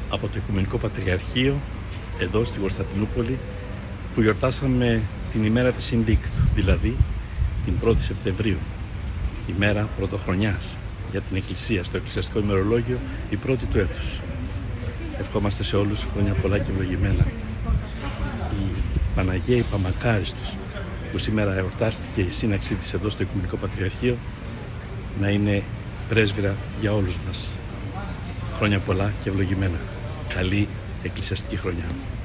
από το Οικουμενικό Πατριαρχείο εδώ στην Κωνσταντινούπολη, που γιορτάσαμε την ημέρα της Συνδίκτου, δηλαδή την 1η Σεπτεμβρίου, ημέρα πρωτοχρονιάς για την Εκκλησία, στο εκκλησιαστικό ημερολόγιο, η πρώτη του έτους. Ευχόμαστε σε όλους χρόνια πολλά και ευλογημένα. Η Παναγία η Παμακάριστος, που σήμερα εορτάστηκε η σύναξή της εδώ στο Οικουμενικό Πατριαρχείο, να είναι πρέσβυρα για όλους μας. Χρόνια πολλά και ευλογημένα. Καλή εκκλησιαστική χρονιά.